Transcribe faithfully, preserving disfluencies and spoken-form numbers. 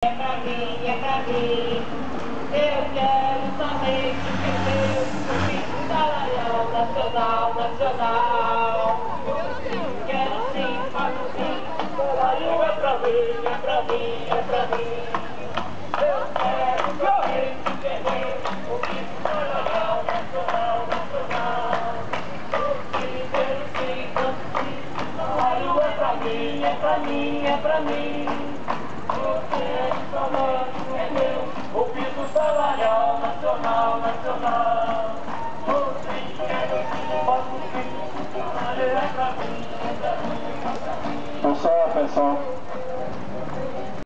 é pra mim, é pra mim. Eu quero somente que Deus me salarial nacional, nacional. Quero sim, pago sim, salário é pra mim, é pra mim, é pra mim. Eu quero somente perder o que salarial nacional, nacional. Quero sim, pago sim, salário é pra mim, é pra mim, é pra mim.